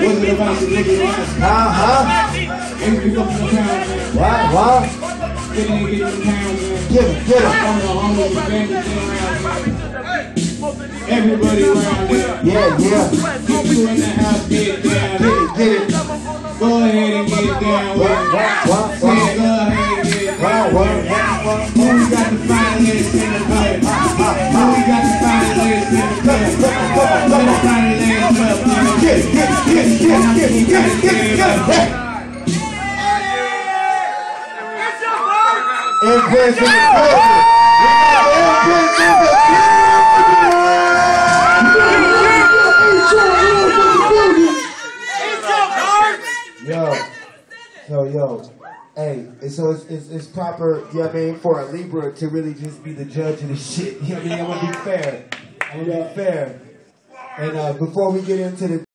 What's it about the niggas? Every go from the town, man. What? Get in the town, man. Get him. On the homies, the bandits around, man. Everybody around there. Yeah. Get you in the house, get down. Get it. Go ahead and get down. Go ahead and get down. Who we got the finest in the club? Who we got the finest in the club? Who the finest in the club? Get. Invest in the Yo. Hey, so it's proper, you know what I mean, for a Libra to really just be the judge of the shit. You know what I mean? I'm gonna be fair. And before we get into the